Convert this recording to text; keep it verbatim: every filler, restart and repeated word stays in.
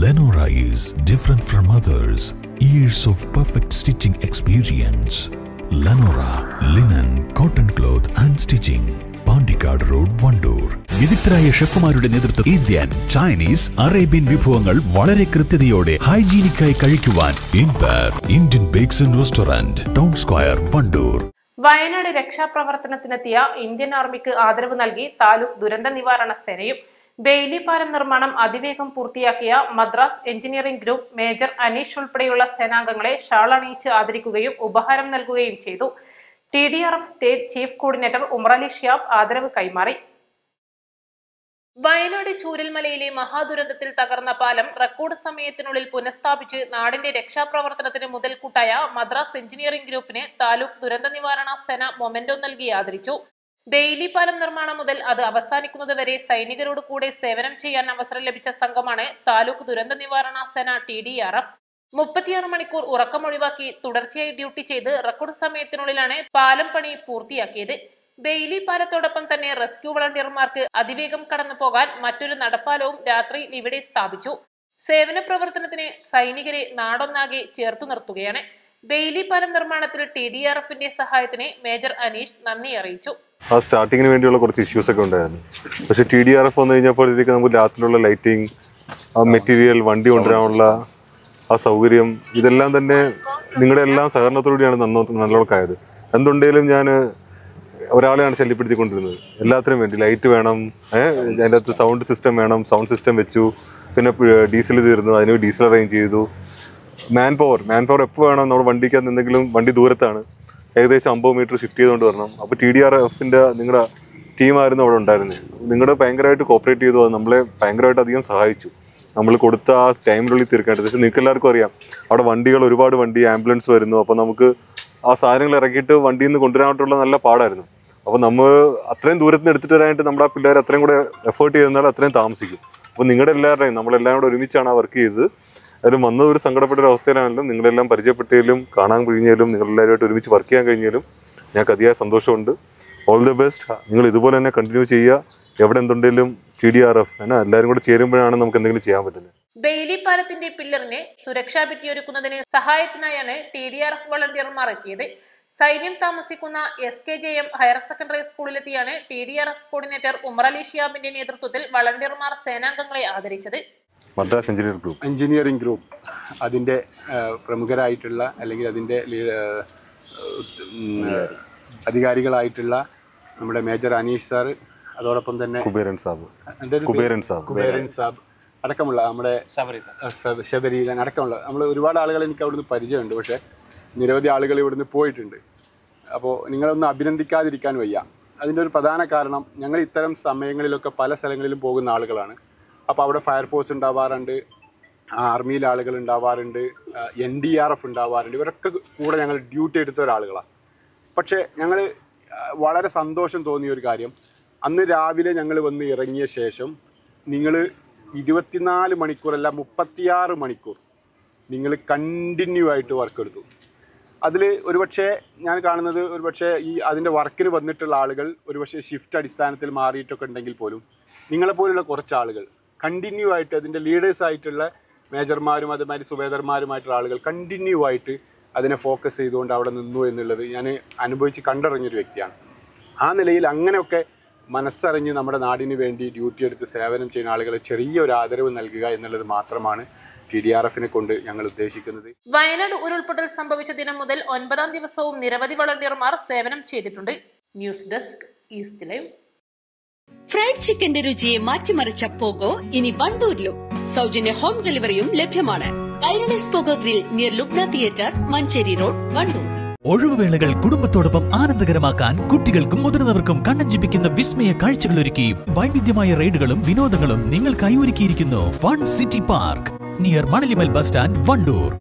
Lenora is different from others. Years of perfect stitching experience. Lenora linen, cotton cloth and stitching. Pandikkad road, Wandoor. വിദഗ്ധരായ ഷെഫുമാരുടെ നേതൃത്വം Indian, Chinese, Arabian വിഭവങ്ങൾ വളരെ കൃത്യതയോടെ ഹൈജീനിക്കായി കഴിക്കുവാൻ ഇൻപർ Indian bakes and restaurant, town square, Wandoor. Wayanad രക്ഷാപ്രവർത്തനത്തിനെത്തിയ ഇന്ത്യൻ ആർമിക്ക് ആദരവ് നൽകി താലൂക്ക് ദുരന്ത നിവാരണ സേനയും ബെയിലി പാലം നിർമ്മാണം അതിവേഗം പൂർത്തിയാക്കിയ Madras engineering group major Aneesh ഉൾപ്പെടെയുള്ള സേനാംഗങ്ങളെ ഷാൾ അണിയിച്ച് ആദരിക്കുകയും ഉപഹാരം നൽകുകയും ചെയ്തു. T D R F state chief coordinator Umarali Shiyab ആദരവ് കൈമാറി. വയനാട് ചൂരൽമലയിലെ മഹാദുരന്തത്തിൽ തകർന്ന പാലം റെക്കോർഡ് സമയത്തിനുള്ളിൽ പുനഃസ്ഥാപിച്ച് നാടിന്റെ രക്ഷാപ്രവർത്തനത്തിന് മുതൽക്കൂട്ടായ മദ്രാസ് എഞ്ചിനീയറിംഗ് ഗ്രൂപ്പിന് താലൂക്ക് ദുരന്ത നിവാരണ സേന മൊമെന്റോ നൽകി ആദരിച്ചു. ബെയിലി പാലം നിർമ്മാണം മുതൽ അത് അവസാനിക്കുന്നതുവരെ സൈനികരോട് കൂടെ സേവനം ചെയ്യാൻ അവസരം ലഭിച്ച സംഘമാണ് താലൂക്ക് ദുരന്ത നിവാരണ സേന ടി ഡി ആർ എഫ്. മുപ്പത്തിയാറ് മണിക്കൂർ ഉറക്കമൊഴിവാക്കി തുടർച്ചയായി ഡ്യൂട്ടി ചെയ്ത് റെക്കോർഡ് സമയത്തിനുള്ളിലാണ് പാലം പണി പൂർത്തിയാക്കിയത്. ബെയിലി പാലത്തോടൊപ്പം തന്നെ റെസ്ക്യൂ വളണ്ടിയർമാർക്ക് അതിവേഗം കടന്നു പോകാൻ മറ്റൊരു നടപ്പാലവും രാത്രിയിൽ ഇവിടെ സ്ഥാപിച്ചു. സേവന പ്രവർത്തനത്തിന് സൈനികരെ നാടൊന്നാകെ ചേർത്തു നിർത്തുകയാണ്. ബെയിലി പാലം നിർമ്മാണത്തിൽ ടി ഡി ആർ എഫിന്റെ സഹായത്തിന് മേജർ അനീഷ് നന്ദി അറിയിച്ചു. ആ സ്റ്റാർട്ടിങ്ങിന് വേണ്ടിയുള്ള കുറച്ച് ഇഷ്യൂസ് ഒക്കെ ഉണ്ടായിരുന്നു. പക്ഷെ ടി ഡി ആർ എഫ് വന്നു കഴിഞ്ഞപ്പോഴത്തേക്ക് നമുക്ക് രാത്രിയിലുള്ള ലൈറ്റിംഗ്, ആ മെറ്റീരിയൽ, വണ്ടി കൊണ്ടുവരാനുള്ള ആ സൗകര്യം, ഇതെല്ലാം തന്നെ നിങ്ങളുടെ എല്ലാം സഹകരണത്തോടെയാണ് നന്നോ നല്ലോണക്കായത്. എന്തുണ്ടെങ്കിലും ഞാൻ ഒരാളെയാണ് ശല്യപ്പെടുത്തിക്കൊണ്ടിരുന്നത്. എല്ലാത്തിനും വേണ്ടി ലൈറ്റ് വേണം, അതിൻ്റെ അകത്ത് സൗണ്ട് സിസ്റ്റം വേണം, സൗണ്ട് സിസ്റ്റം വെച്ചു. പിന്നെ ഡീസൽ തീർന്നു, അതിന് ഡീസൽ അറേഞ്ച് ചെയ്തു. മാൻ പവർ മാൻ പവർ എപ്പോൾ വേണം, നമ്മുടെ വണ്ടിക്കകത്ത് എന്തെങ്കിലും വണ്ടി ദൂരത്താണ്, ഏകദേശം അമ്പത് മീറ്റർ ഷിഫ്റ്റ് ചെയ്തുകൊണ്ട് വരണം. അപ്പോൾ ടി ഡി ആർ എഫിൻ്റെ നിങ്ങളുടെ ടീമായിരുന്നു അവിടെ ഉണ്ടായിരുന്നത്. നിങ്ങളുടെ ഭയങ്കരമായിട്ട് കോപ്പറേറ്റ് ചെയ്തു, അത് നമ്മളെ ഭയങ്കരമായിട്ട് അധികം സഹായിച്ചു. നമ്മൾ കൊടുത്ത ആ ടൈമിനുള്ളിൽ തീർക്കേണ്ടത്. പക്ഷേ നിങ്ങൾക്ക് എല്ലാവർക്കും അറിയാം, അവിടെ വണ്ടികൾ ഒരുപാട് വണ്ടി, ആംബുലൻസ് വരുന്നു. അപ്പോൾ നമുക്ക് ആ സാധനങ്ങൾ ഇറക്കിയിട്ട് വണ്ടിയിൽ നിന്ന് കൊണ്ടുവരാനായിട്ടുള്ള നല്ല പാടായിരുന്നു. അപ്പോൾ നമ്മൾ അത്രയും ദൂരത്ത് നിന്ന് എടുത്തിട്ട് വരാനായിട്ട് നമ്മുടെ ആ പിള്ളേർ അത്രയും കൂടെ എഫേർട്ട് ചെയ്തെന്നാൽ അത്രയും താമസിക്കും. അപ്പോൾ നിങ്ങളുടെ എല്ലാവരുടെയും നമ്മളെല്ലാം കൂടെ ഒരുമിച്ചാണ് ആ വർക്ക് ചെയ്തത്. അതിലും വന്നത് ഒരു സങ്കടപ്പെട്ട ഒരു അവസ്ഥയിലാണെങ്കിലും നിങ്ങളെല്ലാം പരിചയപ്പെട്ടതിലും കാണാൻ കഴിഞ്ഞാലും നിങ്ങളെല്ലാവരുമായിട്ട് ഒരുമിച്ച് വർക്ക് ചെയ്യാൻ കഴിഞ്ഞാലും ഞങ്ങൾക്ക് അതിയായ സന്തോഷമുണ്ട്. All the best. നിങ്ങൾ ഇതുപോലെ തന്നെ കണ്ടിന്യൂ ചെയ്യുക. എവിടെ എന്തുണ്ടെങ്കിലും ടി ഡി ആർ എഫ് എന്നാ എല്ലാവരും കൂടെ ചേരുമ്പോഴാണ് നമുക്ക് എന്തെങ്കിലും ചെയ്യാൻ പറ്റുന്നത്. ബെയിലി പാലത്തിന്റെ പില്ലറിന് സുരക്ഷാ ഭിത്തിയൊരുക്കുന്നതിന് സഹായത്തിനായാണ് ടി ഡി ആർ എഫ് വളണ്ടിയർമാർ എത്തിയത്. സൈന്യം താമസിക്കുന്ന S K J M higher secondary സ്കൂളിലെത്തിയാണ് T D R F coordinator Umarali ഷിയാബിന്റെ നേതൃത്വത്തിൽ വളണ്ടിയർമാർ സേനാംഗങ്ങളെ ആദരിച്ചത്. Madras engineering group engineering group അതിൻ്റെ പ്രമുഖരായിട്ടുള്ള അല്ലെങ്കിൽ അതിൻ്റെ അധികാരികളായിട്ടുള്ള നമ്മുടെ മേജർ അനീഷ് സാറ്, അതോടൊപ്പം തന്നെ കുബേരൻ സാബ് കുബേരൻ സാബ് കുബേരൻ സാബ് അടക്കമുള്ള നമ്മുടെ ശബരീതൻ അടക്കമുള്ള നമ്മൾ ഒരുപാട് ആളുകൾ എനിക്ക് അവിടുന്ന് പരിചയമുണ്ട്. പക്ഷേ നിരവധി ആളുകൾ ഇവിടുന്ന് പോയിട്ടുണ്ട്. അപ്പോൾ നിങ്ങളൊന്നും അഭിനന്ദിക്കാതിരിക്കാൻ വയ്യ. അതിൻ്റെ ഒരു പ്രധാന കാരണം, ഞങ്ങൾ ഇത്തരം സമയങ്ങളിലൊക്കെ പല സ്ഥലങ്ങളിലും പോകുന്ന ആളുകളാണ്. അപ്പോൾ അവിടെ ഫയർഫോഴ്സ് ഉണ്ടാവാറുണ്ട്, ആർമിയിലെ ആളുകൾ ഉണ്ടാവാറുണ്ട്, എൻ ഡി ആർ എഫ് ഉണ്ടാവാറുണ്ട്. ഇവരൊക്കെ കൂടെ ഞങ്ങൾ ഡ്യൂട്ടി എടുത്ത ഒരാളുകളാണ്. പക്ഷേ ഞങ്ങൾ വളരെ സന്തോഷം തോന്നിയ ഒരു കാര്യം, അന്ന് രാവിലെ ഞങ്ങൾ വന്ന് ഇറങ്ങിയ ശേഷം നിങ്ങൾ ഇരുപത്തിനാല് മണിക്കൂറല്ല മുപ്പത്തിയാറ് മണിക്കൂർ നിങ്ങൾ കണ്ടിന്യൂ ആയിട്ട് വർക്ക് എടുത്തു. അതിൽ ഒരുപക്ഷെ ഞാൻ കാണുന്നത് ഒരുപക്ഷെ ഈ അതിൻ്റെ വർക്കിന് വന്നിട്ടുള്ള ആളുകൾ ഒരുപക്ഷെ ഷിഫ്റ്റ് അടിസ്ഥാനത്തിൽ മാറിയിട്ടൊക്കെ ഉണ്ടെങ്കിൽ പോലും നിങ്ങളെപ്പോലുള്ള കുറച്ച് ആളുകൾ കണ്ടിന്യൂ ആയിട്ട് അതിൻ്റെ ലീഡേഴ്സായിട്ടുള്ള മേജർമാരും അതുമാതിരി സുബേദർമാരുമായിട്ടുള്ള ആളുകൾ കണ്ടിന്യൂ ആയിട്ട് അതിനെ ഫോക്കസ് ചെയ്തുകൊണ്ട് അവിടെ നിന്നു എന്നുള്ളത് ഞാൻ അനുഭവിച്ച് കണ്ടറിഞ്ഞൊരു വ്യക്തിയാണ്. ആ നിലയിൽ അങ്ങനെയൊക്കെ മനസ്സറിഞ്ഞ് നമ്മുടെ നാടിന് വേണ്ടി ഡ്യൂട്ടി എടുത്ത് സേവനം ചെയ്യുന്ന ആളുകളെ ചെറിയൊരു ആദരവ് നൽകുക എന്നുള്ളത് മാത്രമാണ് ടി ഡി ആർ എഫിനെ കൊണ്ട് ഞങ്ങൾ ഉദ്ദേശിക്കുന്നത്. വയനാട് ഉരുൾപൊട്ടൽ സംഭവിച്ച ദിനം മുതൽ ഒൻപതാം ദിവസവും നിരവധി വളണ്ടിയർമാർ സേവനം ചെയ്തിട്ടുണ്ട്. News desk east live. Fried ചിക്കന്റെ രുചിയെ മാറ്റിമറിച്ച പോഗോ ഇനി വണ്ടൂരിലും സൗജന്യ ഹോം ഡെലിവറിയും ലഭ്യമാണ്. Kairali's pogo grill near Lubna theatre, Manjeri road, Wandoor. ഒഴിവുവേളകൾ കുടുംബത്തോടൊപ്പം ആനന്ദകരമാക്കാൻ കുട്ടികൾക്കും മുതിർന്നവർക്കും കണ്ണഞ്ചിപ്പിക്കുന്ന വിസ്മയ കാഴ്ചകൾ ഒരുക്കി വൈവിധ്യമായ റൈഡുകളും വിനോദങ്ങളും നിങ്ങൾക്കായി ഒരുക്കിയിരിക്കുന്നു one city park near Manalimal bus stand, Wandoor.